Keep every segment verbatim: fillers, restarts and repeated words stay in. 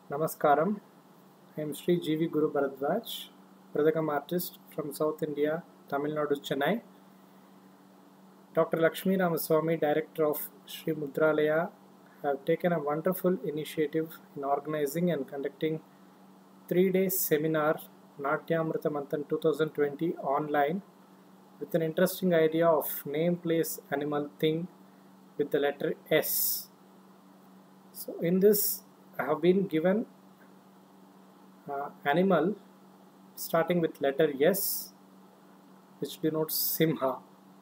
Namaskaram. I am Sri G V Guru Bharadwaj, Pradakam artist from South India, Tamil Nadu, Chennai. Doctor Lakshmi Ramaswamy, director of Sri Mudralaya, have taken a wonderful initiative in organizing and conducting three-day seminar Natyamrita Manthan twenty twenty online with an interesting idea of name, place, animal, thing with the letter S. So in this I have been given uh, animal starting with letter S, which denotes Simha.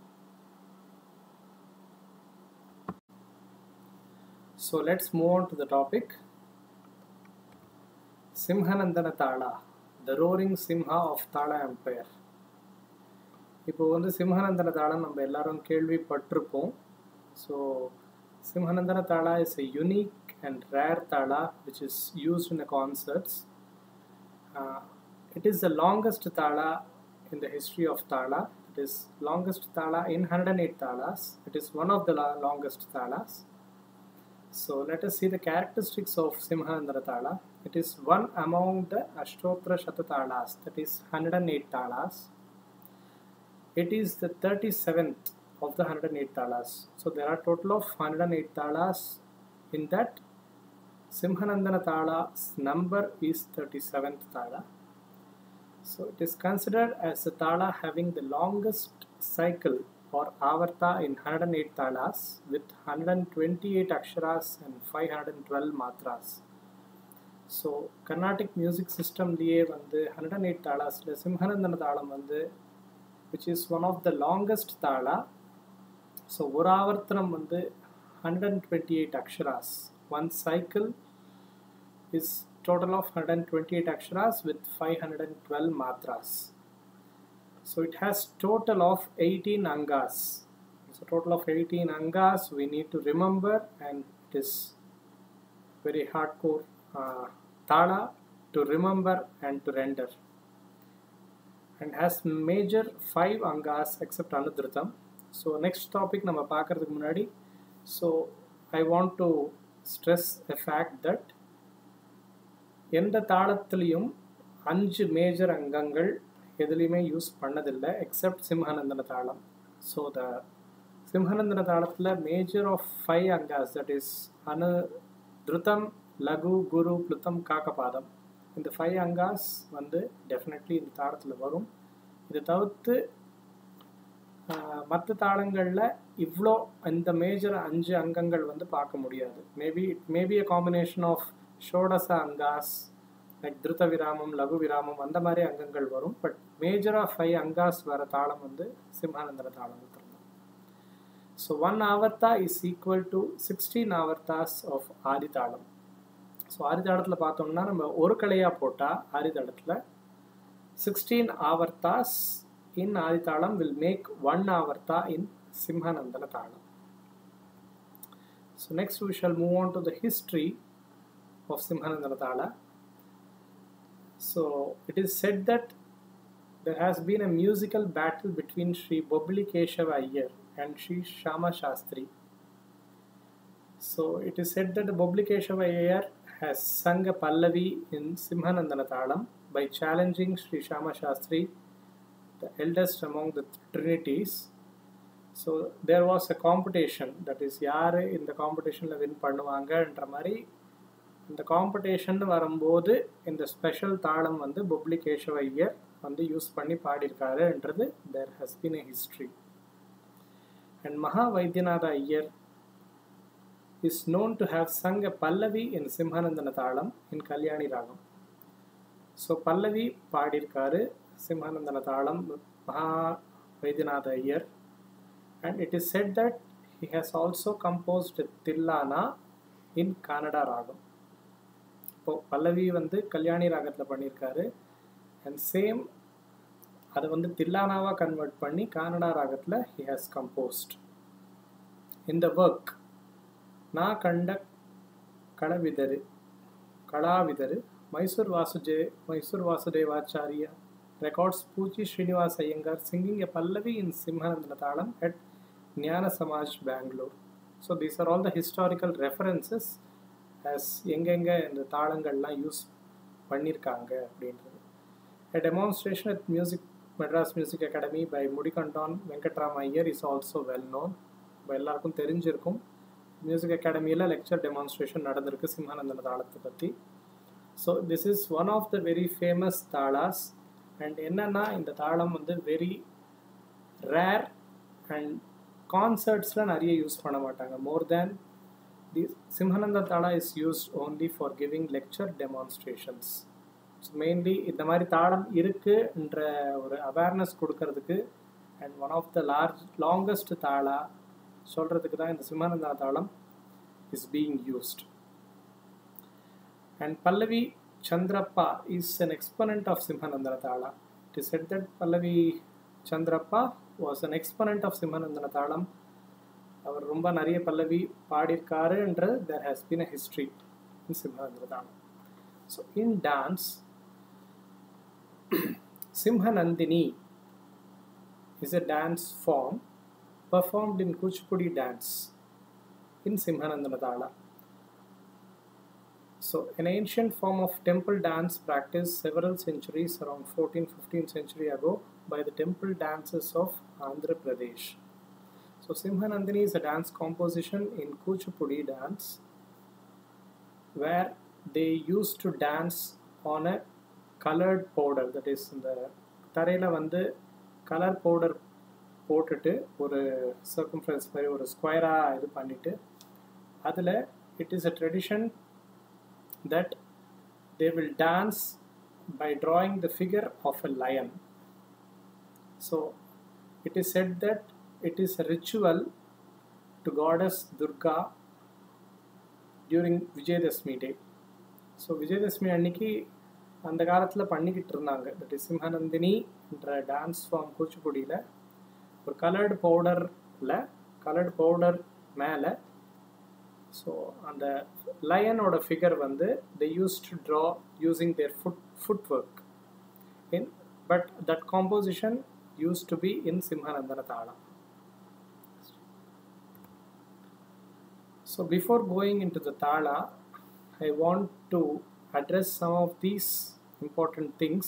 So let's move on to the topic. Simhanandana Tala, the roaring Simha of Tala Empire. இப்போ வந்து சிம்ஹானந்தன தாளம் நம்ம எல்லாரும் கேள்விப்பட்டிருப்போம். So Simhanandana Tala is a unique and rare tala which is used in the concerts. Uh, it is the longest tala in the history of tala. It is longest tala in one hundred eight talas. It is one of the longest talas. So let us see the characteristics of Simhanandana Tala. It is one among the Ashtotra Shatatalas, that is one hundred eight talas. It is the thirty-seventh of the one hundred eight talas. So there are total of one hundred eight talas. In that, Simhanandana Tala's number is thirty-seventh tala. So it is considered as a tala having the longest cycle or avarta in one hundred eight talas with one hundred twenty-eight aksharas and five hundred twelve matras. So Carnatic music system liye vandu one hundred eight talas la Simhanandana Talam vandu, which is one of the longest tala. So ஒரு ஆவர்த்தனம் வந்து one hundred twenty-eight aksharas. One cycle is total of one hundred twenty-eight aksharas with five hundred twelve matras. So it has total of eighteen angas. So total of eighteen angas we need to remember, and it is very hardcore uh, tala to remember and to render. And has major five angas except Anudrutam. So next topic nama paakradhukku munadi. So I want to stress the fact that எந்த தாளத்திலையும் அஞ்சு major அங்கங்கள் எதுலையுமே use பண்ணதில்லை accept சிம்ஹானந்தன தாளம். So the Simhanandana தாளத்தில் major of five அங்காஸ், that is அனு, திருத்தம், லகு, குரு, ப்ளுத்தம், காக்கபாதம், இந்த ஃபைவ் அங்காஸ் வந்து டெஃபினெட்லி இந்த தாளத்தில் வரும். இதை தவிர்த்து மற்ற தாளங்களில் இவ்வளோ இந்த மேஜர் அஞ்சு அங்கங்கள் வந்து பார்க்க முடியாது. Maybe it maybe a combination of ஷோடச அங்காஸ் லைக் திருத்த விராமம், லகு விராமம், அந்த மாதிரி அங்கங்கள் வரும். பட் மேஜராக ஃபைவ் அங்காஸ் வர தாளம் வந்து சிம்ஹானந்தன தாளம் தான். ஸோ ஒன் ஆவர்த்தா இஸ் ஈக்குவல் டு சிக்ஸ்டீன் ஆவர்த்தாஸ் ஆஃப் ஆதி தாளம். ஸோ ஆதி தாளத்தில் பார்த்தோம்னா நம்ம ஒரு கலையாக போட்டால் ஆதி தாளத்தில் sixteen avartas in Adi Talam will make one avarta in Simhanandana Talam. So next we shall move on to the history of Simhanandana Tala. So it is said that there has been a musical battle between Sri Bobli Keshava Iyer and Sri Shama Shastri. So it is said that the Bobli Keshava Iyer has sung a Pallavi in Simhanandana Talam by challenging Sri Shama Shastri, the eldest among the Trinities. So there was a competition, that is யார் இந்த காம்படிஷனில் win பண்ணுவாங்கன்ற மாதிரி. இந்த competition வரும்போது இந்த special தாளம் வந்து பொப்லி கேசவ ஐயர் வந்து யூஸ் பண்ணி பாடியிருக்காருன்றது there has been a history. And Maha Vaidyanatha Iyer is known to have sung a Pallavi in Simhanandana Talam in Kalyani Ragam. So Pallavi பாடியிருக்காரு Simhanandana Talam Maha Vaidyanatha Iyer, and it is said that he has also composed Tillana in Kannada Ragam. இப்போ பல்லவி வந்து கல்யாணி ராகத்தில் பண்ணியிருக்காரு, and same அதை வந்து தில்லானாவாக convert பண்ணி கன்னடா ராகத்தில் he has composed. In the work நா கண்ட கலவிதரு கலாவிதரு Mysore Vasuje, Mysore Vasudevacharya records Poochi Srinivas Iyengar singing a Pallavi in Simhanandana Talam at Jnana Samaj, Bangalore. So these are all the historical references has எங்கெங்கே இந்த தாளங்கள்லாம் use பண்ணியிருக்காங்க அப்படின்றது. A demonstration at Music Madras Music Academy by Mudikandan Venkatram Iyer is also well known. இப்போ எல்லாருக்கும் தெரிஞ்சிருக்கும். Music அகாடமியில் lecture demonstration நடந்திருக்கு சிம்ஹானந்தன தாளத்தை பற்றி. So this is one of the very famous talas. And என்னென்னா இந்த தாளம் வந்து வெரி ரேர் அண்ட் கான்சர்ட்ஸில் நிறைய யூஸ் பண்ண மாட்டாங்க. More than the Simhananda tala is used only for giving lecture demonstrations. So mainly இந்த மாதிரி தாளம் இருக்குன்ற ஒரு அவேர்னஸ் கொடுக்கறதுக்கு and one of the large longest tala சொல்கிறதுக்கு தான் இந்த சிம்ஹானந்தா தாளம் is being used. And Pallavi Chandrappa is an exponent of Simhanandana tala. It is said that Pallavi Chandrappa was an exponent of Simhanandana தாளம். அவர் ரொம்ப நிறைய பல்லவி பாடியிருக்காருன்றது there has been a history in சிம்ஹானந்தன தாளம். So in dance, Simhanandini is a dance form performed in Kuchipudi dance in Simhanandana Thala. So an ancient form of temple dance practiced several centuries around fourteenth fifteenth century ago by the temple dancers of Andhra Pradesh. So Simhanandini is a dance composition in Kuchipudi dance where they used to dance on a colored powder, that is இந்த தரையில் வந்து colour powder போட்டுட்டு ஒரு circumference மாதிரி ஒரு ஸ்கொயராக இது பண்ணிவிட்டு அதில் it is a tradition that they will dance by drawing the figure of a lion. So it is said that it is a ritual to goddess Durga during Vijayadashami day. So Vijayadashami அன்னைக்கு அந்த காலத்தில் பண்ணிக்கிட்டு இருந்தாங்க. தட் இஸ் சிம்ஹானந்தினின்ற dance form கூச்சிப்புடியில் ஒரு coloured பவுடரில் coloured powder மேலே ஸோ அந்த லயனோட ஃபிகர் வந்து they use to draw using their foot foot work in but that composition use to be in Simhanandana tala. So before going into the thala, I want to address some of these important things.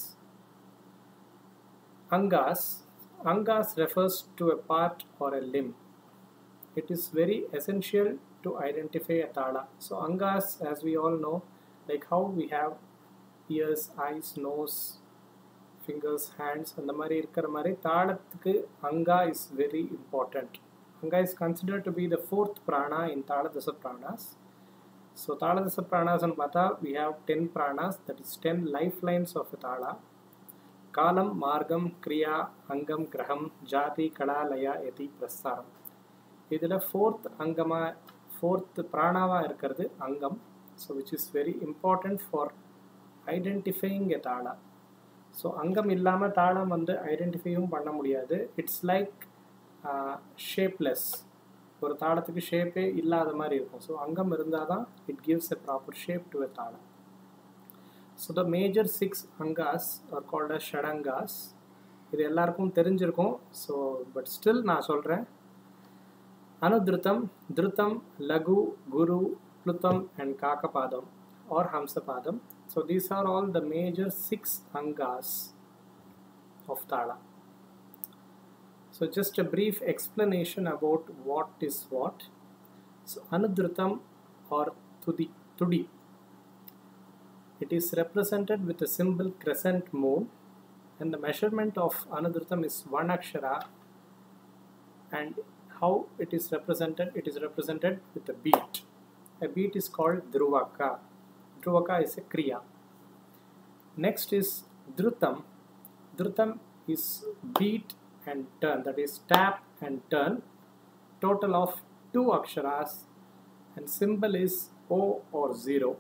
Angas. Angas refers to a part or a limb. It is very essential to identify a thala. So Angas, as we all know, like how we have ears, eyes, nose, fingers, hands, and the mari irkara mari thalathukku anga is very important. Anga is considered to be the fourth prana in Taladasa pranas. So Taladasa pranas and Pata, we have ten pranas, that is ten lifelines of a Tala. Kalam, Margam, Kriya, Angam, Graham, Jati, Kala, Laya, Yati, Prasaram. This is fourth Angama, fourth pranava irukkiradhu Angam, so which is very important for identifying a Tala. So Angam illama Tala vandu identify panna mudiyadhu. It's like uh, shapeless. ஒரு தாளத்துக்கு ஷேப்பே இல்லாத மாதிரி இருக்கும். So அங்கம் இருந்தால் தான் it gives a proper shape to a தாளம். So the major six angas are called as shadangas. இது எல்லாருக்கும் தெரிஞ்சிருக்கும். ஸோ பட் ஸ்டில் நான் சொல்கிறேன். அனுத்ருதம், திருத்தம், லகு, குரு, ப்ளுத்தம் அண்ட் காக்கபாதம் ஆர் ஹம்சபாதம். So these are all the major six angas of tala. So just a brief explanation about what is what. So Anudrutam or Tudi, Tudi. It is represented with a symbol crescent moon, and the measurement of Anudrutam is one akshara. And how it is represented? It is represented with a beat. A beat is called Dhruvaka. Dhruvaka is a kriya. Next is Dhrutam. Dhrutam is beat and turn, that is tap and turn, total of two aksharas, and symbol is O or zero.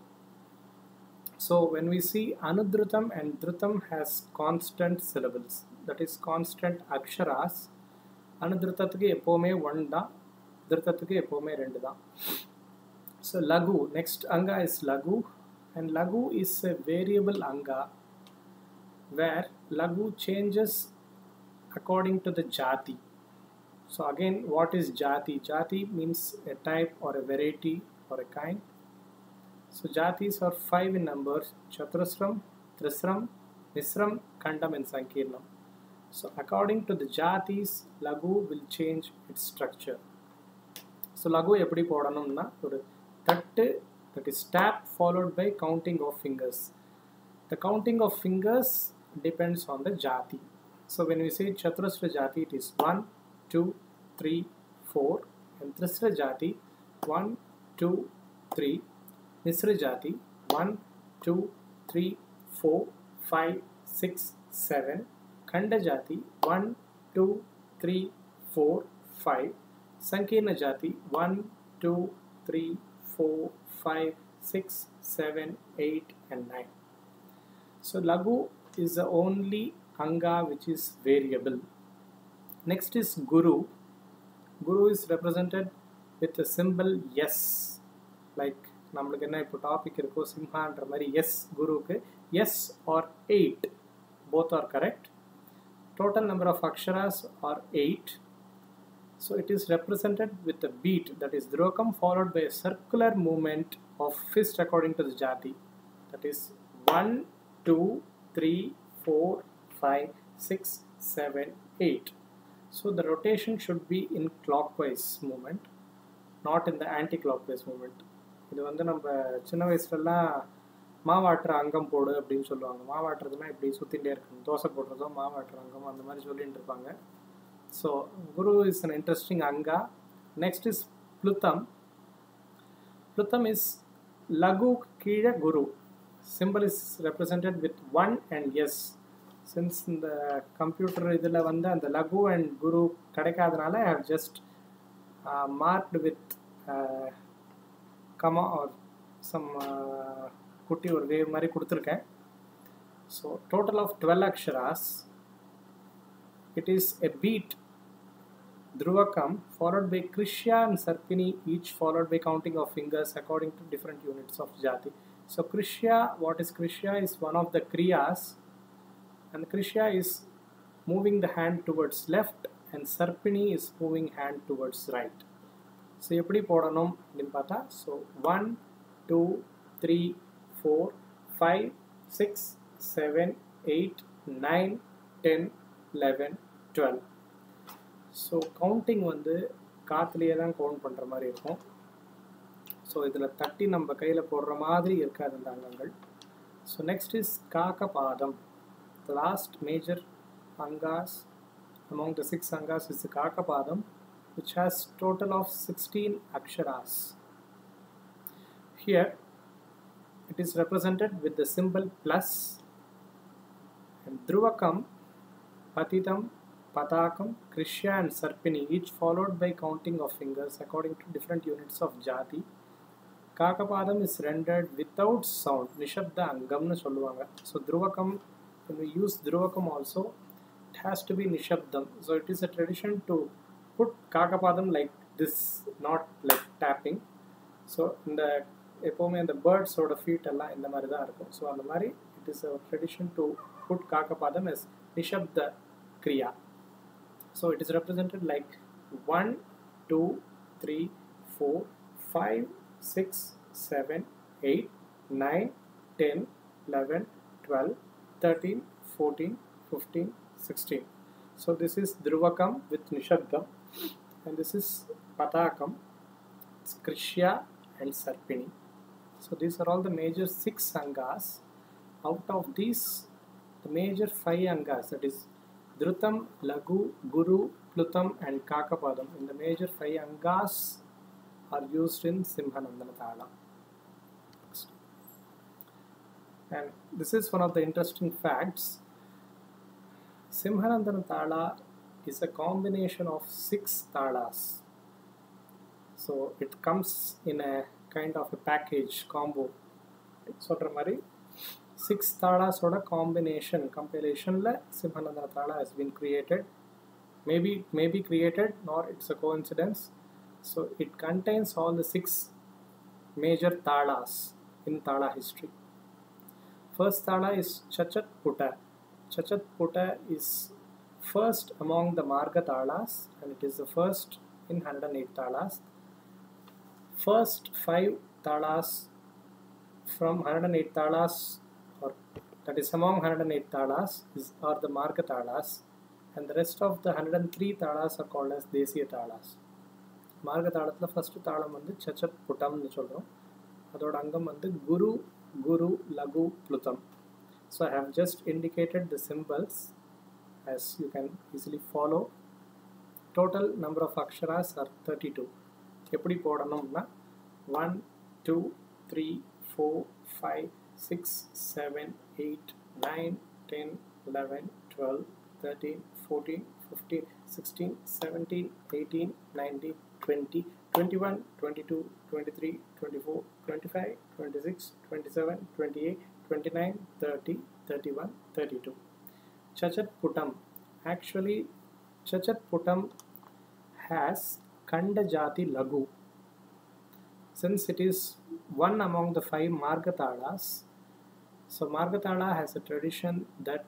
So when we see Anudrutam and Dhrutam has constant syllables, that is constant aksharas. Anudrutathuku eppovume one da, Dhrutathuku eppovume rendu da. So Lagu, next anga is Lagu, and Lagu is a variable anga where Lagu changes according to the jati. So again, what is jati? Jati means a type or a variety or a kind. So jatis are five in number: Chaturasram, Trisram, Misram, Khandam and Sankirnam. So according to the jatis, Lagu will change its structure. So Lagu eppadi podanumna oru thattu, that is tap followed by counting of fingers. The counting of fingers depends on the jati. So when we say Chaturasra jati, it is one, two, three, four, and Trisra jati one, two, three, Misra jati one, two, three, four, five, six, seven, Khanda jati one, two, three, four, five, Sankirna jati one, two, three, four, five, six, seven, eight and nine. So Lagu is the only anga which is variable. Next is Guru. Guru is represented with the symbol yes. Like நம்மளுக்கு என்ன இப்போ topic இருக்கோ சிம்ஹான்ற மாதிரி S குருவுக்கு S or eight. Both are correct. Total number of aksharas are eight. So it is represented with a beat, that is Dhruvakam, followed by a circular movement of fist according to the jati. That is one, two, three, four, five, six, seven, eight. So the rotation should be in clockwise movement, not in the anti-clockwise movement. இது வந்து நம்ம சின்ன வயசுலலாம் மாவாட்டுற அங்கம் போடு அப்படின்னு சொல்லுவாங்க. மாவாட்டுறதுனா இப்படி சுற்றிகிட்டே இருக்கணும், தோசை போடுறதோ மாவாட்டுற அங்கம் அந்த மாதிரி சொல்லிட்டு இருப்பாங்க. So guru is an interesting anga. Next is Plutam. Plutam is Lagu கீழே குரு. Symbol is represented with one and yes. Since இந்த கம்ப்யூட்டர் இதில் வந்து அந்த லகு அண்ட் குரு கிடைக்காதனால I have just uh, marked with uh, comma or some uh, குட்டி ஒரு வேவ் மாதிரி கொடுத்துருக்கேன். So total of twelve aksharas. It is a beat Dhruvakam followed by Krishya and Sarpini, each followed by counting of fingers according to different units of jati. So Krishya, what is Krishya is one of the kriyas, and Krishya is moving the hand towards left and Sarpini is moving hand towards right. So eppadi podanum appdinu paatha, so one, two, three, four, five, six, seven, eight, nine, ten, eleven, twelve. So counting வந்து காற்றுலேயே தான் count பண்ணுற மாதிரி இருக்கும். So இதில் தட்டி நம்ம கையில் போடுற மாதிரி இருக்காது இந்த அங்கங்கள். ஸோ நெக்ஸ்ட் இஸ் காக்கபாதம். The last major angas among the six angas is the Kakapadam, which has total of sixteen aksharas. Here it is represented with the symbol plus, and Dhruvakam, Patitam, Patakam, Krishya and Sarpini, each followed by counting of fingers according to different units of jati. Kakapadam is rendered without sound, Nishabda Angam nu solluvanga. So Dhruvakam, when we use Dhruvakam also, it has to be Nishabdam. So it is a tradition to put Kakapadam like this, not like tapping. So in the எப்போவுமே அந்த பேர்ட்ஸோட feet எல்லாம் இந்த மாதிரி தான் இருக்கும். So அந்த மாதிரி it is a tradition to put காக்கபாதம் எஸ் நிஷப்த கிரியா. So it is represented like one, two, three, four, five, six, seven, eight, nine, ten, eleven, twelve, thirteen, fourteen, fifteen, sixteen. So this is Dhruvakam with Nishabdam, and this is Patakam, it's Krishya and Sarpini. So these are all the major six angas. Out of these, the major five angas, that is Dhrutam, Lagu, Guru, Plutam and Kakapadam, in the major five angas are used in Simhanandana Thala. And this is one of the interesting facts. Simhanandana Thala is a combination of six talas. So it comes in a kind of a package combo. சொல்ற மாதிரி six talas oda combination compilation la Simhanandana Thala has been created. Maybe it may be created, nor it's a coincidence. So it contains all the six major talas in Thala history. First thala is Chachat Putta. Chachat Putta is first among the Marga talas, and it is the first in one hundred eight talas. First five talas from one hundred eight talas, or that is among one hundred eight talas is are the Marga talas, and the rest of the one hundred three talas are called as Desiya talas. Marga தாளத்தில் first தாளம் வந்து சச்சத் புட்டம்னு சொல்கிறோம். அதோட அங்கம் வந்து குரு, குரு, லகு, ப்ளுதம். So I have just indicated the symbols as you can easily follow. Total number of aksharas are thirty-two. எப்படி போடணும்னா one, two, three, four, five, six, seven, eight, nine, ten, eleven, twelve, thirteen, fourteen, fifteen, sixteen, seventeen, eighteen, nineteen, twenty, twenty-one, twenty-two, twenty-three, twenty-four, twenty-five, twenty-six, twenty-seven, twenty-eight, twenty-nine, thirty, thirty-one, thirty-two. Chachat Putam. Actually, Chachat Putam has Kanda Jati Lagu. Since it is one among the five Margatalas, so Margatala has a tradition that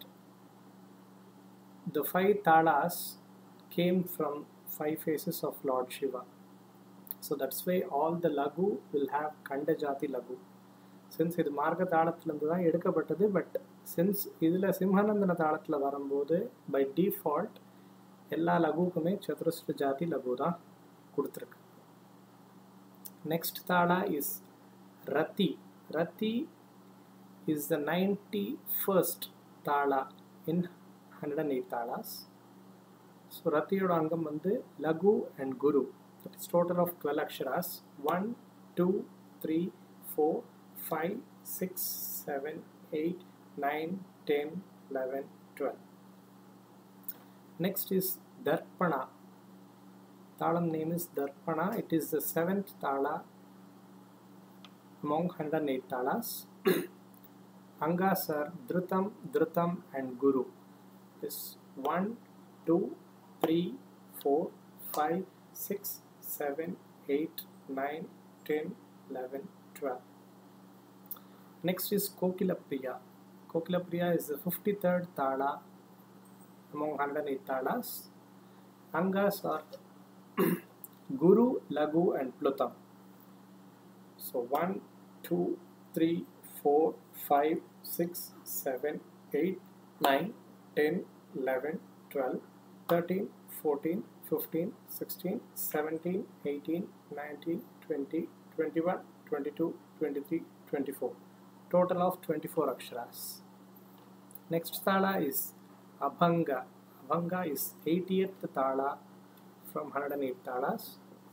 the five talas came from five faces of Lord Shiva. So that's why all the Lagu will have Kanda Jati Lagu. Since இது மார்க தாளத்திலிருந்து தான் எடுக்கப்பட்டது, but since இதில் சிம்ஹானந்தன தாளத்தில் வரும்போது by default எல்லா லகுக்குமே சதுரஸ்ர ஜாதி லகு தான் கொடுத்துருக்கு. Next tala is Rathi. Rathi is the ninety first tala in hundred and eight talas. So ரத்தியோட அங்கம் வந்து லகு அண்ட் குரு. That is total of twelve aksharas. one, two, three, four, five, six, seven, eight, nine, ten, eleven, twelve. Next is Darpana. Talam name is Darpana. It is the seventh tala among one hundred eight talas. Angas are Dhrutam, Dhrutam and Guru. This one, two, three, four, five, six, seven, eight, nine, ten, eleven, twelve. Next is Kokilapriya. Kokilapriya is the fifty-third tala among one hundred eight talas. Angas are Guru, Lagu and Plutam. So one, two, three, four, five, six, seven, eight, nine, ten, eleven, twelve, thirteen, fourteen, fifteen, sixteen, seventeen, eighteen, nineteen, twenty, twenty-one, twenty-two, twenty-three, twenty-four. Total of twenty-four aksharas. Next tala is Abhanga. Abhanga is eightieth tala from one hundred eight talas.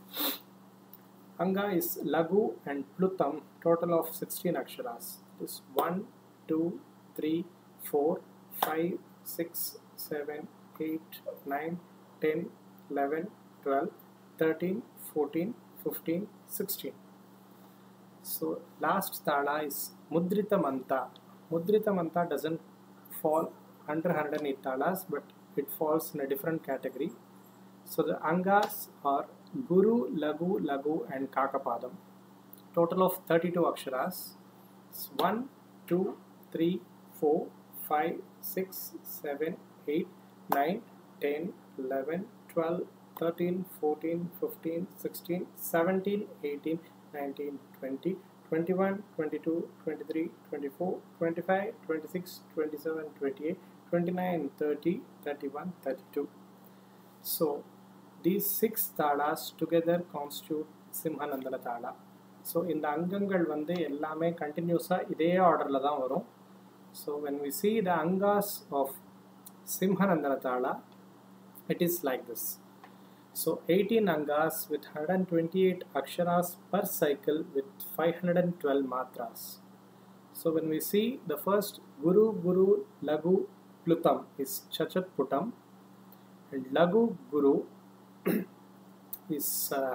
Anga is Lagu and Plutam. Total of sixteen aksharas. This one, two, three, four, five, six, seven, eight, nine, ten, eleven, twelve, thirteen, fourteen, fifteen, sixteen. So last tala is Mudrita Manta. Mudrita Manta doesn't fall under one hundred eight talas, but it falls in a different category. So the Angas are Guru, Lagu, Lagu and Kakapadam. Total of thirty-two aksharas. It's one, two, three, four, five, six, seven, eight, nine, ten, eleven, twelve, thirteen, fourteen, fifteen, sixteen, seventeen, eighteen, nineteen, twenty, twenty-one, twenty-two, twenty-three, twenty-four, twenty-five, twenty-six, twenty-seven, twenty-eight, twenty-nine, thirty, thirty-one, thirty-two. So these six talas together constitute Simhanandana tala. So இந்த அங்கங்கள் வந்து எல்லாமே கண்டினியூஸாக இதே ஆர்டரில் தான் வரும். So when we see the angas of Simhanandana tala, it is like this. So eighteen angas with one hundred twenty-eight aksharas per cycle with five hundred twelve matras. So when we see the first Guru, Guru, Lagu, Plutam is Chachat Putam, and Lagu, Guru is uh,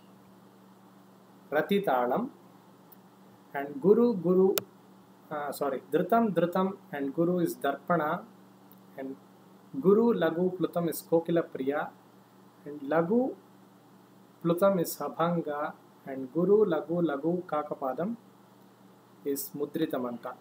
Rati Talam, and Guru, Guru, uh, sorry, Dhrutam, Dhrutam and Guru is Darpana, and Guru, Lagu, Plutam is Kokilapriya, and Lagu, Plutam is Abhanga, and Guru, Lagu, Lagu, Kakapadam is Mudrita Manta.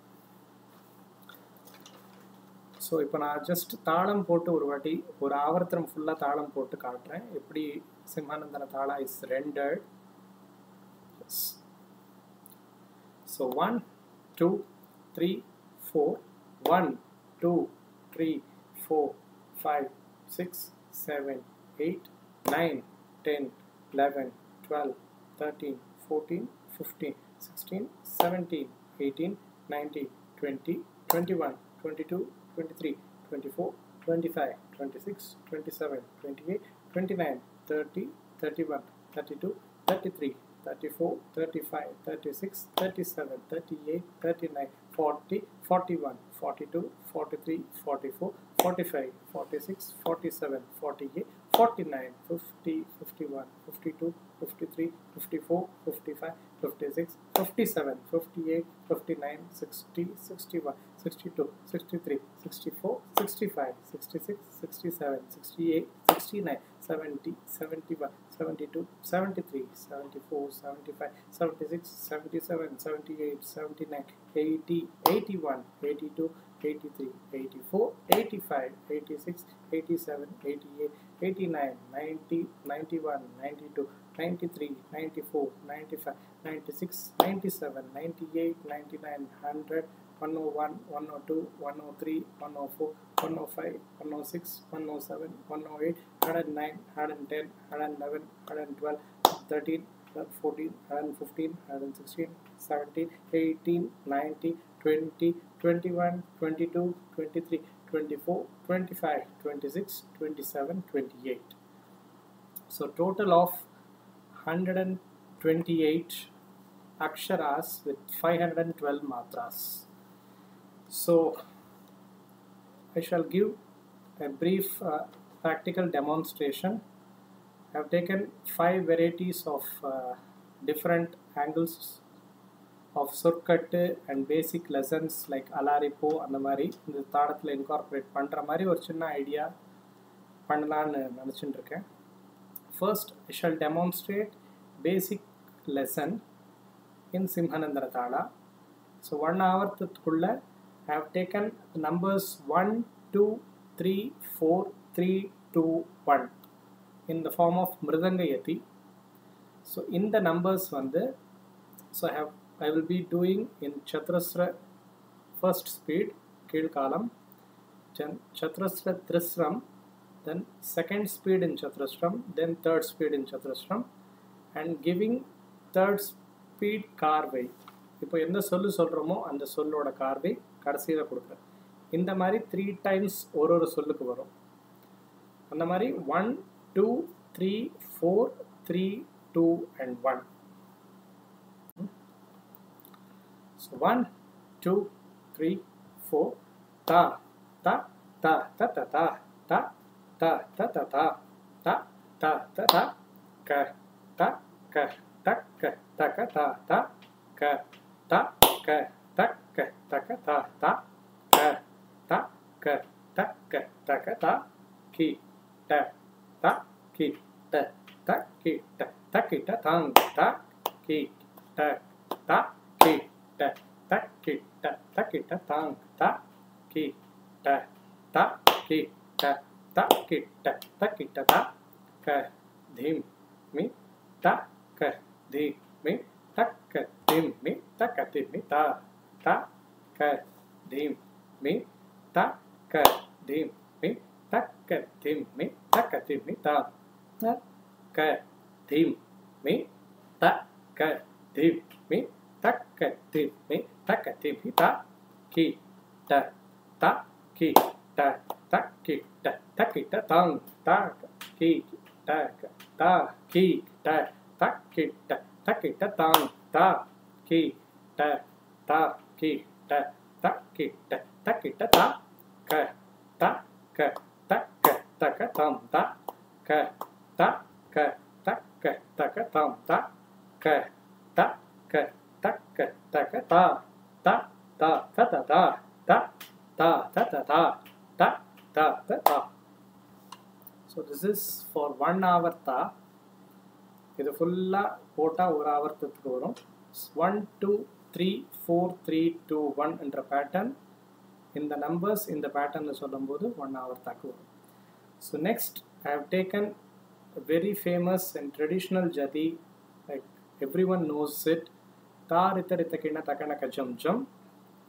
So இப்போ நான் just தாளம் போட்டு ஒரு வாட்டி ஒரு ஆவர்த்தனம் ஃபுல்லாக தாளம் போட்டு காட்டுறேன் எப்படி Simhanandana tala is rendered. So one two, three, four, one, two, three, four, five, six, seven, eight, nine, ten, eleven, twelve, thirteen, fourteen, fifteen, sixteen, seventeen, eighteen, nineteen, twenty, twenty-one, twenty-two, twenty-three, twenty-four, twenty-five, twenty-six, twenty-seven, twenty-eight, twenty-nine, thirty, thirty-one, thirty-two, thirty-three, thirty-four, thirty-five, thirty-six, thirty-seven, thirty-eight, thirty-nine, forty, forty-one, forty-two, forty-three, forty-four, forty-five, forty-six, forty-seven, forty-eight, forty-nine, fifty, fifty-one, fifty-two, fifty-three, fifty-four, fifty-five, fifty-six, fifty-seven, fifty-eight, fifty-nine, sixty, sixty-one, sixty-two, sixty-three, sixty-four, sixty-five, sixty-six, sixty-seven, sixty-eight, sixty-nine, seventy, seventy-one, seventy-two, seventy-three, seventy-four, seventy-five, seventy-six, seventy-seven, seventy-eight, seventy-nine, eighty, eighty-one, eighty-two, eighty-three, eighty-four, eighty-five, eighty-six, eighty-seven, eighty-eight, eighty-nine, ninety, ninety-one, ninety-two, ninety-three, ninety-four, ninety-five, ninety-six, ninety-seven, ninety-eight, ninety-nine, one hundred, one oh one, one oh two, one oh three, one oh four, one oh five, one oh six, one oh seven, one oh eight, one oh nine, one oh ten, one oh eleven, one oh twelve, thirteen, fourteen, fifteen, sixteen, seventeen, eighteen, nineteen, twenty, twenty-one, twenty-two, twenty-three, twenty-four, twenty-five, twenty-six, twenty-seven, twenty-eight. So total of one hundred twenty-eight aksharas with five hundred twelve matras. So I shall give a brief uh, practical demonstration. I have taken five varieties of uh, different angles of surkattu and basic lessons like alaripo and the mari in the தாளத்துல incorporate பண்ற மாதிரி ஒரு சின்ன idea பண்ணலாம்னு நினைச்சிட்டு இருக்கேன். First I shall demonstrate basic lesson in Simhanandana Thala. So one hour குள்ள I have taken the numbers one, two, three, four, three, two, one in the form of Mridanga Yati. So in the numbers vande, so I have I will be doing in Chaturasra first speed, Kil Kalam, Chaturasra Trisram, then second speed in Chaturasram, then third speed in Chaturasram, and giving third speed carvai. இப்போ எந்த சொல்லு சொல்கிறோமோ அந்த சொல்லோட கார்வை கடைசியில் கொடுக்குறேன். இந்த மாதிரி three times ஒரு ஒரு சொல்லுக்கு வரும். அந்த மாதிரி one two three four three two and one. So one two three four தா தா தா த த தா தா தா த த தா தா தா த தா க த க த க த க தா தா க ta ka ta ka ta ka ta ta ka ta ka ta ka ta ka ta ki ta ta ki ta ta ki ta ta ki ta tang ta ki ta ta ki ta ta ki ta ta ki ta tang ta ki ta ta ki ta ta ki ta ta ki ta ta ka dhim mi ta ka dhi mi tak ka dim mi tak ka dim mi ta ta ka dim mi ta ka dim mi tak ka dim mi tak ka dim mi ta ta ka dim mi ta ka dim mi tak ka dim mi tak ka dim mi ta ki ta ta ki ta ta ki ta ta ki ta tang ta ki ta ta ki ta ta ki ta ta ki ta tang ta ki ta ta ki ta ta ki ta ta ki ta ta ka ta ka ta ka ta ka tam ta ka ta ka ta ka ta ka tam ta ka ta ka ta ka ta ka ta ta ta ta ta ta ta ta ta ta ta ta ta ta ta. So this is for one hour ta. இது ஃபுல்லாக போட்டால் ஒரு ஆவர்த்தத்துக்கு வரும். One two three four three two one என்ற pattern இந்த numbers இந்த பேட்டர்னில் சொல்லும்போது ஒன் ஆவர்த்தாக்கு வரும். So next I have taken very famous and traditional jathi like everyone knows it. தா ரித்த ரித்த கிண்ண தக்கண கஜம் ஜம்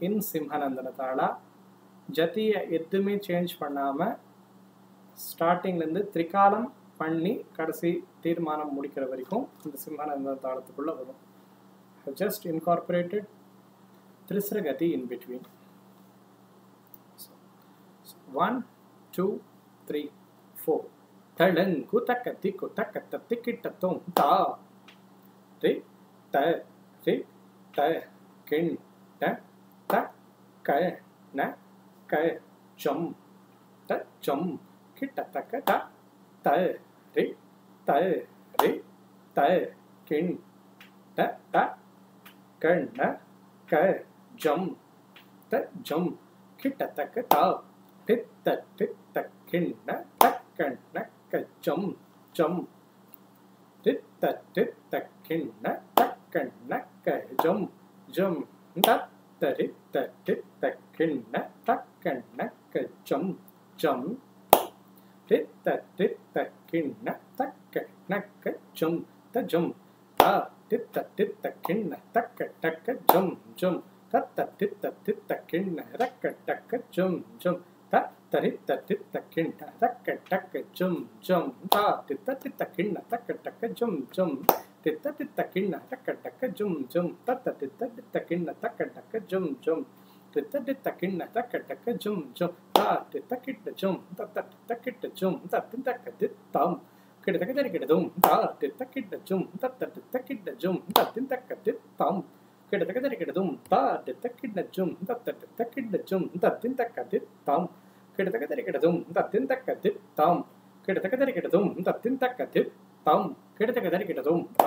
in Simhanandana Thala. ஜதியை எதுவுமே சேஞ்ச் பண்ணாமல் ஸ்டார்டிங்லேருந்து திரிகாலம் பண்ணி கடைசி தீர்மானம் முடிக்கிற வரைக்கும் இந்த சிம்ஹானந்தன தாளத்துக்குள்ளே வரும். I've just incorporated Trisragati in between. So, so one, two, three, four. Talangu takatiku takatatikitatum ta. Ri, ta, ri, ta, kin, ta, ta, ka, na, ka, chum, ta, chum, kita taka ta, ta, ri, ta, ri, ta, kin, ta, ta, ka, na, ka, jum, ta, jum, kita taka ta, titta, titta, kin, na, ta, ka, na, ka, jum, jum, titta, titta, kin, na, ta, ka, na, ka, jum, jum, ta, ta, titta, titta, kin, na, ta, ka, na, ka, jum, jum, titta, titta, kin, na, ta, ka, na, ka, jum, ta, jum, ta, titta, titta, kin, na, ta, ka, ta, ka, jum, jum, ta, ta, titta, titta, kin, na, ta, ka, ta, ka, jum, jum, ta, ta, titta, titta, kin, na, ta, ka, ta, ka, jum, jum, ta, titta, titta, kin, na, ta, ka, ta, ka, jum, jum, titta, titta, kin, na, ta, ka, ta, ka, jum, jum, ta, ta, titta, titta, kin, na, ta, ka, ta, ka, jum, jum, titta, titta, kin, na, ta, ka, ta, ka, jum, jum, ta, titta, kitta, jum, ta, ta, titta, kitta, jum, ta, titta, ka, tittam, kitta, taka, tari, kitta, dum, ta, titta, kitta, jum, ta, ta, titta, kitta, jum, ta, titta, ka, tittam, kitta, taka, tari, kitta, dum, ta, titta, kitta, jum, ta, ta, titta, kitta, jum, ta, titta, ka, tittam, kitta, taka, tari, kitta, dum, ta, titta, ka, tittam, kitta, taka, tari, kitta, dum, ta, titta, ka, tittam, kitta, taka, tari, kitta, dum, ta.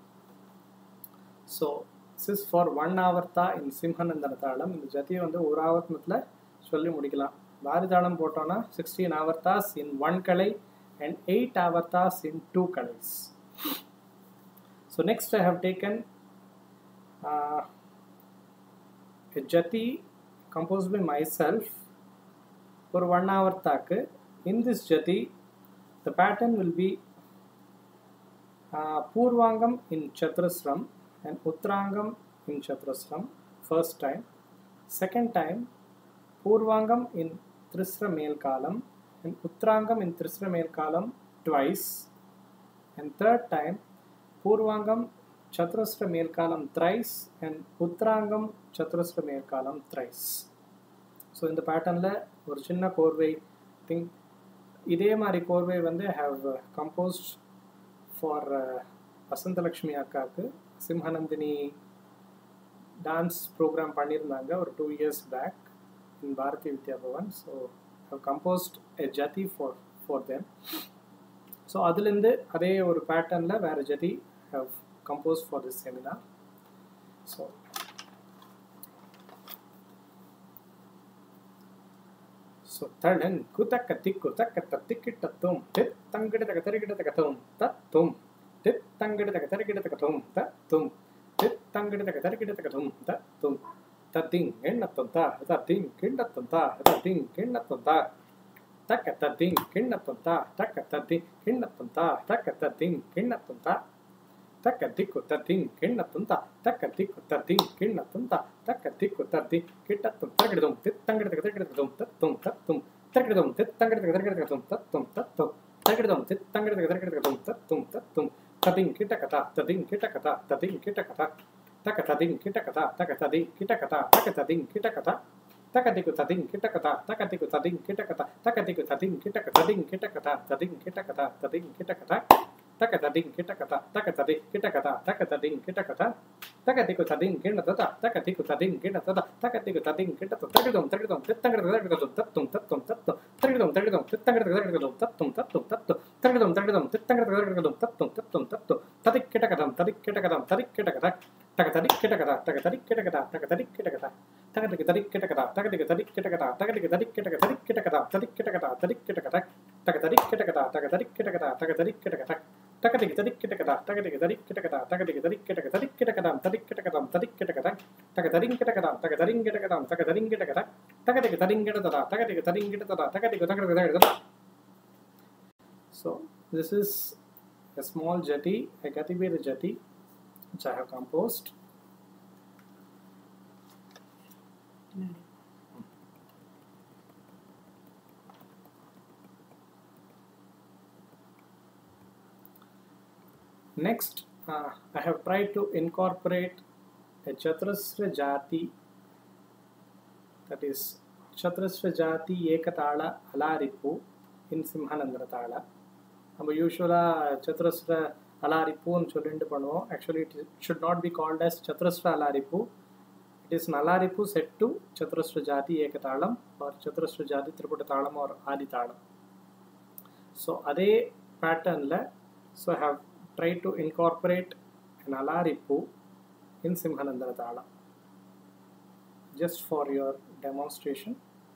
So this is for one avartha in Simhanandana Thalam. இந்த ஜதியை வந்து ஒரு ஆவர்த்தனத்தில் சொல்லி முடிக்கலாம். வாரி தாளம் போட்டோன்னா sixteen avarthas in one kalai and eight avarthas in two kalays. So next I have taken uh, a jati composed by myself for one avarthakku. In this jati the pattern will be uh, Purvangam in Chaturasram and Uttarangam in Chaturasram first time. Second time Purvangam in Trisra Melkalam and Uttarangam in Trisra Melkalam twice. And third time Purvangam Chaturasra Melkalam thrice and Uttarangam Chaturasra Melkalam thrice. So in the pattern la ஒரு சின்ன கோர்வை thing இதே மாதிரி கோர்வை வந்து I have uh, composed for uh, வசந்தலக்ஷ்மி அக்காவுக்கு சிம்ஹானந்தினி dance programme பண்ணியிருந்தாங்க ஒரு two years back in Bharathi Vidya Bhavan. So have composed a jathi for for them. So அதுலேருந்து அதே ஒரு பேட்டர்னில் வேறு jathi have compose for this seminar. So so தடன் குதக்க திக்கு தக்க தத்திக்கிட்டத்தும் தித் தங்கிடத்தக்க தரிக்கிடத்தக்கத்தும் தத்தும் tit tangidaka tarikidaka tum tit tangidaka tarikidaka tum tating ennatunta tating kinnatunta tating kinnatunta taka tating kinnatunta taka tating kinnatunta taka tating kinnatunta taka tikku tating kinnatunta taka tikku tating kinnatunta taka tikku tating kittattum tarikidum tit tangidaka tarikidaka tum tatum tatum tarikidum tit tangidaka tarikidaka tum tatum tatum tarikidum tit tangidaka tarikidaka tum tatum tatum tating kita kata tating kita kata tating kita kata taka tating kita kata taka tating kita kata taka tating kita kata taka tiku tating kita kata taka tiku tating kita kata taka tiku tating kita kata tating kita kata tating kita kata tating kita kata taka tating kita kata taka tating kita kata taka tating kita kata taka tiku tating kita kata taka tiku tating kita kata taka tiku tating kita kata takidum takidum tattangadum takidum tattum tattum tattum takidum takidum tattangadum takidum tattum tattum tattum takidum takidum tattangadum takidum tattum tattum tattum tadik kita kata tadik kita kata tadik kita kata taka tadik kita kata taka tadik kita kata taka tadik kita kata taka tadik kita kata taka tadik kita kata taka tadik kita kata tadik kita kata tadik kita kata tadik kita kata taka tadik kita kata taka tadik kita kata taka tadik kita kata taka tadik kita kata taka tadik kita kata taka tadik kita kata tadik kita kata tadik kita kata tadik kita kata taka tadik kita kata taka tadik kita kata taka tadik kita kata taka tadik kita kata taka tadik kita kata taka tadik kita kata. So this is a small jati, a Gatibir jati which I have composed. Next, uh, I have tried to incorporate a Chaturasra Jati, that is Chaturasra Jati Ekatala Alaripu in Simhanandana Tala. நம்ம யூஸ்வலாக சதுரஸ்ர அலாரிப்புன்னு சொல்லிட்டு பண்ணுவோம். Actually it should not be called as சதுரஸ்ர alarippu. It is நலாரிப்பு set to சதுரஸ்ர ஜாதி ஏகதாளம் ஆர் சதுரஸ்ர ஜாதி திரிபுட தாளம் ஆர் ஆதி தாளம். ஸோ அதே பேட்டர்னில் so I have try to incorporate an alaripu in Simhanandana Tala just for your demonstration.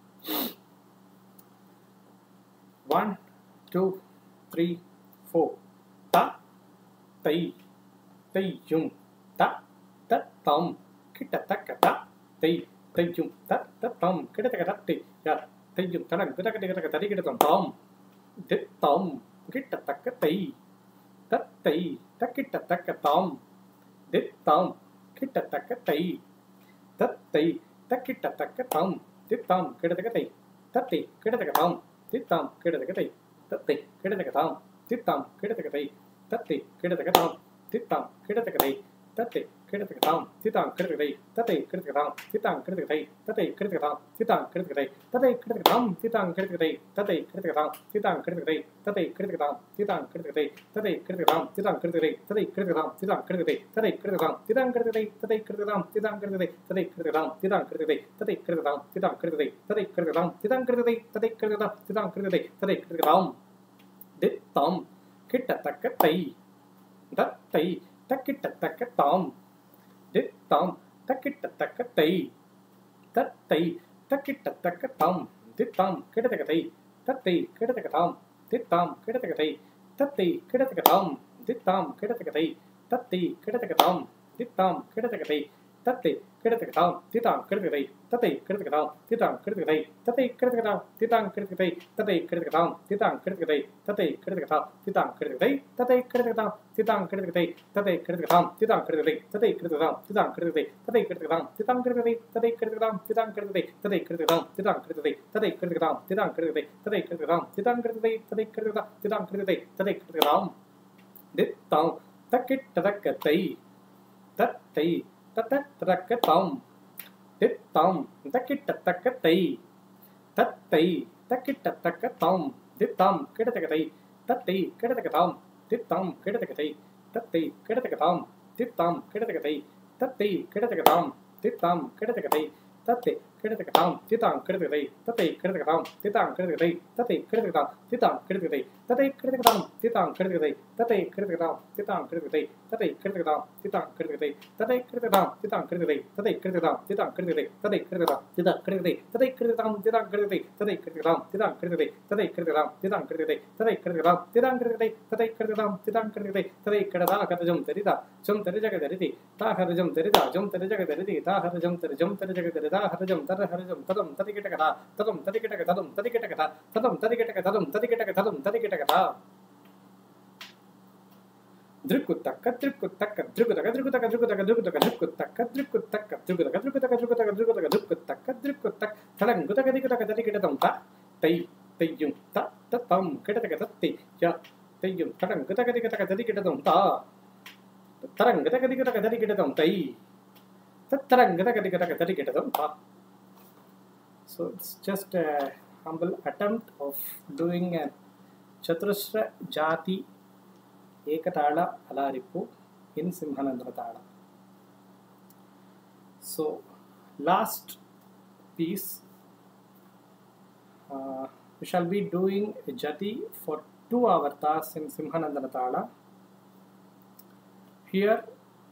One, two, three, four. Ta, tai, tai yum, ta, ta tam, kita taka ta, tai, tai yum, ta, ta tam, kita taka ta, tai, ya, tai yum, ta nang, kita kita kita tadi kita tam tam, dit tam, kita taka tai, ta tai, ta kita taka tam, dit tam, kita taka tai, ta tai, ta kita taka tam, dit tam, kita taka tai, ta tai, kita taka tam, dit tam, kita taka tai. தத்தை கிடத்தக்கதாம் தித்தாம் கிடத்தக்கதை தத்தை கிடத்தக்கதாம் தித்தாம் கிடத்தக்கதை தத்தை கிடத்தக்கதாம் தித்தாம் கிடத்தக்கதை தத்தை கிடத்தக்கதாம் தித்தாம் கிடத்தக்கதை தத்தை கிடத்தக்கதாம் தித்தாம் கிடத்தக்கதை தத்தை கிடத்தக்கதாம் தித்தாம் கிடத்தக்கதை தத்தை கிடத்தக்கதாம் தித்தாம் கிடத்தக்கதை தத்தை கிடத்தக்கதாம் தித்தாம் கிடத்தக்கதை தத்தை கிடத்தக்கதாம் தித்தாம் கிடத்தக்கதை தத்தை கிடத்தக்கதாம் தித்தாம் கிடத்தக்கதை தத்தை கிடத்தக்கதாம் தித்தாம் கிடத்தக்கதை தத்தை கிடத்தக்கதாம் தித்தாம் கிடத்தக்கதை தத்தை கிடத்தக்கதாம் தித்தாம் கிடத்தக்கதை தத்தை கிடத்தக்கதாம் தித்தாம் கிடத்தக்கதை தத்தை கிடத்தக்கதாம் தித்தாம் கிடத்தக்கதை தத்தை கிடத்தக்கதாம் தித்தாம் கிடத்தக்கதை தத்தை கிடத்தக்கதாம் தித்தாம் கிட்டத்தக்க தை தத்தை தக்கிட்டத்தக்க தாம் தித்தாம் தக்கிட்டத்தக்க தை தத்தை தக்கிட்டத்தக்க தாம் தித்தாம் கிடத்தக்க தை தத்தை கிடத்தக்க தாம் தித்தாம் கிடத்தக்க தை தத்தை கிடத்தக்க தாம் தித்தாம் கிடத்தக்க தை தத்தை கிடத்தக்க தாம் தித்தாம் கிடத்தக்க தை தத்தை கிடத்தக்க தாம் தித்தாம் கிடத்தக்க தை தத்தை கிடத்தக்க தாம் தித்தாம் கிடத்தக்க தை தத்தை கிடத்தக்க தாம் தித்தாம் கிடத்தக்க தை தத்தை கிடத்தக்க தாம் தித்தாம் கிடத்தக்க தை தத்தை கிடத்தக்க தாம் தித்தாம் கிடத்தக்க தை தத்தை கிடத்தக்க தாம் தித்தாம் கிடத்தக்க தை தத்தை கிடத்தக்க தாம் தித்தாம் கிடத்தக்க தை தத்தை கிடத்தக்க தாம் தித்தாம் கிடத்தக்க தை தத்தை கிடத்தக்க தாம் தித்தாம் கிடத்தக்க தை தத்தை கிடத்தக்க தாம் தித்தாம் கிடத்தக்க தை தத்தை கிடத்தக்க தாம் தித்தாம் கிடத்தக்க தை தத்தை கிடத்தக்க தாம் தித்தாம் கிடத்தக்க தை தத்தை கிடத்தக்க தாம் தித்தாம் கிடத்தக்க தை தத்தை கிடத்தக்க தாம் தித்தாம் கிடத்தக்க தை தத்தை கிடத்தக்க தாம் தித்தாம் தக்கிட்டதக்க தை தத்தை தத்தக்க தாம் தித்தாம் தக்கிட்டத்தக்க தை தத்தை தக்கிட்டத்தக்க தாம் தித்தாம் கிடத்தக்க தை தத்தை கிடத்தக்க தாம் தித்தாம் கிடத்தக்க தை தத்தை கிடத்தக்க தாம் தித்தாம் கிடத்தக்க தை தத்தை கிடத்தக்க தாம் தித்தாம் கிடத்தக்க தை தத்தை கிடத்தக்க தாம் தித்தாம் கிடத்தக்க தை தத்தை கிடத்தக்க தாம் தித்தாம் கிடத்தக்க தை தத்தை கிடத்தக்க தாம் தித்தாம் கிடத்தக்க தை தத்தை கிடத்தக்க தாம் தித்தாம் கிடத்தக்க தை தத்தை கிடத்தக்க தாம் தித்தாம் கிடத்தக்க தை தத்தை கிடத்தக்க தாம் தித்தாம் கிடத்தக்க தை தத்தை கிடத்தக்க தாம் தித்தாம் கிடத்தக்க தை தத்தை கிடத்தக்க தாம் தித்தாம் கிடத்தக்க தை தத்தை கிடத்தக்க தாம் தித்தாம் கிடத்தக்க தை தத்தை கிடத்தக்க தாம் தித்தாம் கிடத்தக்க தை தத்தை கிடத்தக்க தாம் தித்தாம் கிடத்தக்க தை தத்தை கிடத்தக்க தாம் தித்தாம் கிடத்தக்க தை தத்தை கிடத்தக்க தாம் தித்தாம் கிடத்தக்க தை தத்தை கிடத்தக்க தாம் தித்தாம் கிடத்தக்க தை தத்தை கிடதா கதஜம் தெரிதா ஜம் தெரிஜக தெரிதி தா ஹரஜம் தெரிதா ஜம் தெரிஜக தெரிதி தா ஹரஜம் தெரிஜம் தெரிஜக தெரிதா ஹரஜம் தர ஹரஜம் ததம் ததிகிட்டகதா ததம் ததிகிட்டக ததம் ததிகிட்டகதா ததம் ததிகிட்டக ததம் ததிகிட்டக ததம் ததிகிட்டகதா திருக்குத்தக்க திருக்குத்தக்க திருக்குத்தக்க திருக்குத்தக்க திருக்குத்தக்க திருக்குத்தக்க திருக்குத்தக்க திருக்குத்தக்க திருக்குத்தக்க திருக்குத்தக்க திருக்குத்தக்க திருக்குத்தக்க திருக்குத்தக்க திருக்குத்தக்க தடங்குதக திகுதக ததிகிட்டதம் த தை தையும் த தத்தம் கிடதக தத்தை ய தையும் தடங்குதக திகுதக ததிகிட்டதம் தா தரங்குதக திகுதக ததிகிட்டதம் தை தத்தரங்குதக திகுதக ததிகிட்டதம் தா. So it's just a humble attempt of doing a Chaturasra Jati Ekatala Alaripu in Simhanandana Tala. So last piece, uh, we shall be doing a Jati for two avartas in Simhanandana Tala. Here,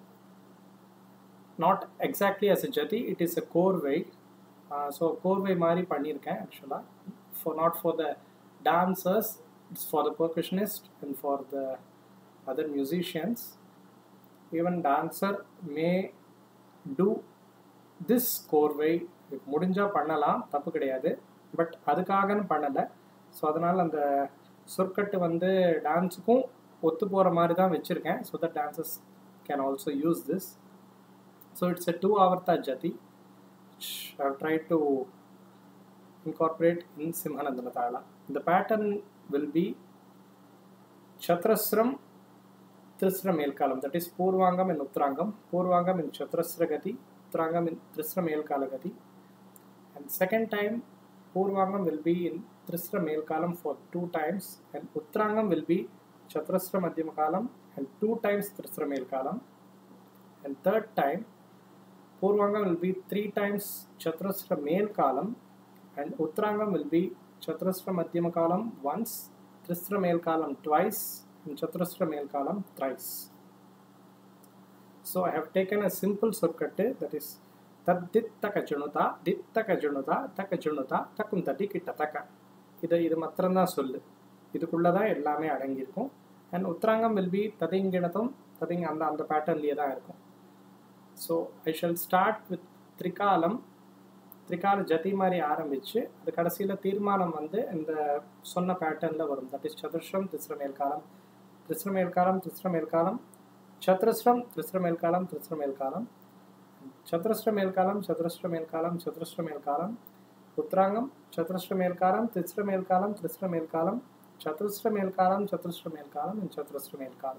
not exactly as a Jati, it is a Korvai. Uh, so Korvai Mari Panirka actually, for not for the dancers, it's for the percussionist and for the other musicians. Even dancer may do this Korvai. முடிஞ்சா பண்ணலாம், தப்பு கிடையாது. But அதுக்காகன்னு பண்ணலை. So அதனால் அந்த சொற்கட்டு வந்து டான்ஸுக்கும் ஒத்து போகிற மாதிரி தான் வச்சுருக்கேன். So that dancers can also use this. So it's a two ஆவர்த்தா jathi. which I have tried to incorporate in Simhanandana Tala. The pattern will be Chatrasram, Trisra Melkalam, that is Purvangam and Uttarangam, Purvangam in Chatrasra Gati, Uttarangam in Trisra Melkala Gati. And second time, Purvangam will be in Trisra Melkalam for two times, and Uttarangam will be Chatrasra Madhyamakalam and two times Trisra Melkalam. And third time, Purvangam will be three times Chatrasra Melkalam, and Uttarangam will be Chatrasra Madhyamakalam once, Trisra Melkalam twice, and Chatrasra Melkalam thrice. So I have taken a simple surkate, that is Tadittaka Junuta, Dittaka Junuta, Taka Junuta, Takum Tadikita Taka. Ida Ida Matrana Sul. Idukullada Elame Adangirko. And Uttarangam will be Tadinginatum, Tading and the pattern Liada. So I shall start with Trikalam. Trikala Jati Mari Arambiche, the Kadasila Tirmanam Mande, and the Sonna pattern Lavarum, that is Chatrasram, Trisra Melkalam, Trisra Melkalam, Trisra Melkalam, Chatrasram, Trisra Melkalam, Trisra Melkalam, Chatrasra Melkalam, Chatrasra Melkalam, Chatrasra Melkalam, Uttarangam, Chatrasra Melkalam, Trisra Melkalam, Trisra Melkalam, Chatrasra Melkalam, Chatrasra Melkalam, and Chatrasra Melkalam.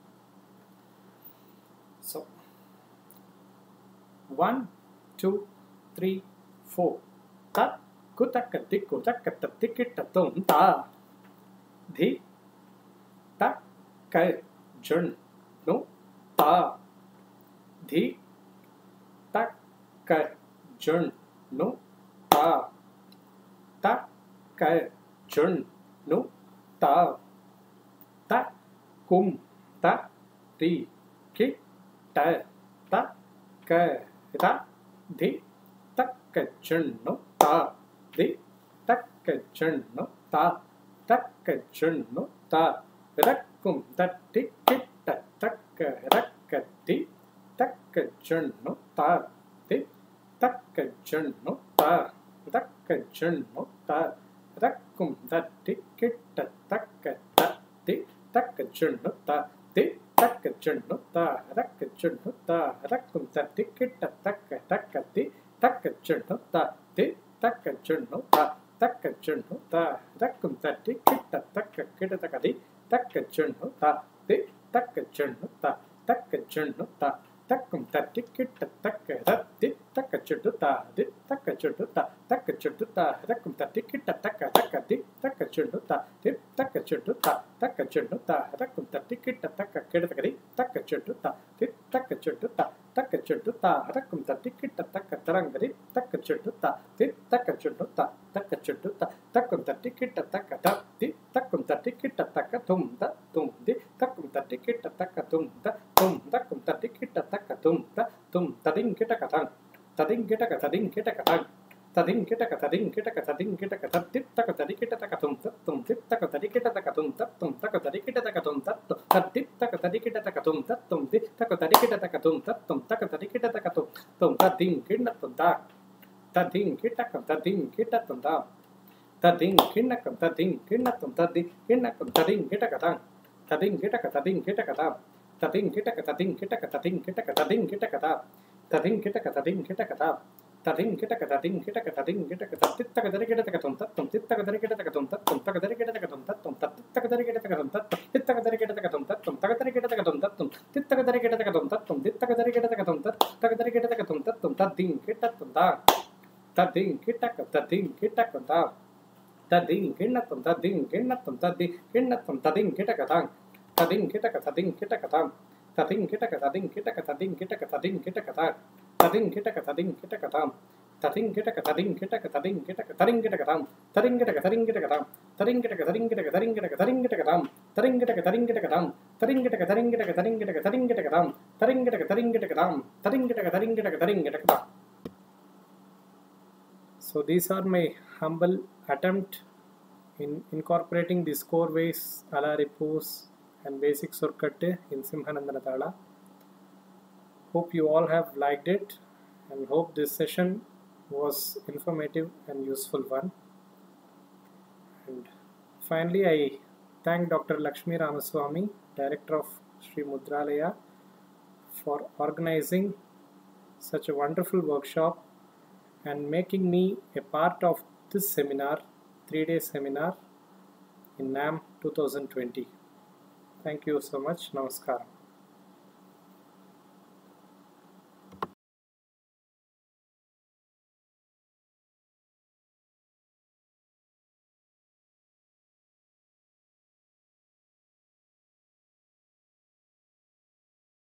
So, one, two, three, four. Ta kutaka tikku takata tikita tum ta dhi ta kai jun no ta dhi ta kai jun no ta ta kai jun no ta ta kum ta ti ki ta ta kai ta dhi Takachunno ta di takachunno ta takachunno ta rakkum tatti kitta takka rakkati takachunno ta di takachunno ta takachunno ta rakkum tatti kitta takka tatti takachunno ta di takachunno ta rakkachunno ta rakkum tatti kitta takka takkati Takachunno ta di takachunno ta takachunno ta rakkum tatti kitta takka kitta takadi takachunno ta di takachunno ta takachunno ta takkum tatti kitta takka ratti takachunno ta di takachunno ta takachunno ta rakkum tatti kitta takka takadi takachunno ta di takachunno ta takachunno ta rakkum tatti kitta takka kitta takadi takachunno ta di takachunno ta takachunno ta rakkum tatti kitta takka tarangadi takachunno ta di takachunno ta takachunno ta takkum tatti kitta takka tatti takkum tatti kitta takka tum da tum di takkum tatti kitta takka tum da tum takkum tatti kitta takka tum da tum tading kitta katang tading kitta katading kitta katang tading kitta katading kitta katading kitta katatti takka tadi kitta takka tum tum tit takka tadi kitta takka tum tum takka tadi kitta takka tum tatti takka tadi kitta takka tum tum di takka tadi kitta takka tum tum takka tadi kitta takka tum tum tading kitta tum da tading kitta tading kitta tum da tading kitta tading kitta tum tadi kitta tading kitta katang tading kitta tading kitta katang tading kitta tading kitta tading kitta tading kitta katang tading kitta tading kitta katang tading kitta tading kitta tading kitta tatti takka tadi kitta takka tum tum tit takka tadi kitta takka tum tum takka tadi kitta takka tum tum tit takka tadi kitta takka tum tit takka tadi kitta takka tum tum takka tadi kitta takka tum tum tit takka tadi kitta takka tum tum tit takka tadi kitta takka tum takka tadi kitta takka tum tum tading kitta tum da tading kitta tading kitta tum da tading kitta tum tading kitta tum tading kitta tum tading kitta katang tading kitta tading kitta katang tading kitta tading kitta tading kitta tading kitta katang tading kitta tading kitta katang tading kitta tading kitta tading kitta tading kitta katang tading kitta tading kitta katang tading kitta tading kitta tading kitta tading kitta katang tading kitta tading kitta katang tading kitta tading kitta tading kitta tading kitta katang tading kitta tading kitta katang tading kitta tading kitta tading kitta katang. So these are my humble attempt in incorporating the score ways, ala repose and basic surkatte in Simhanandana Tala. Hope you all have liked it and hope this session was informative and useful one. And finally, I thank Doctor Lakshmi Ramaswamy, Director of Sri Mudralaya, for organizing such a wonderful workshop and making me a part of this seminar, three-day seminar in NAMM twenty twenty. Thank you so much. Namaskaram.